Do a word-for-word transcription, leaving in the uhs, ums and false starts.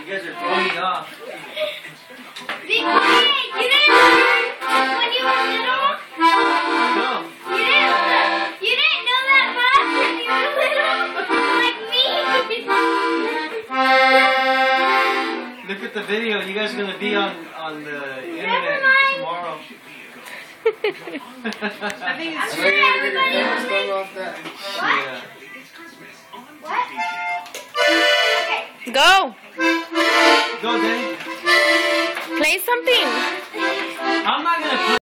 You guys are throwing me off. Be quiet! You didn't learn when you were little? No. You didn't, you didn't know that much when you were little? Like me? Look at the video. You guys are going to be on, on the internet tomorrow. I think it's true. Everybody was that. What? Yeah. What? Okay. Go. Go, Danny. Play something. I'm not going to play.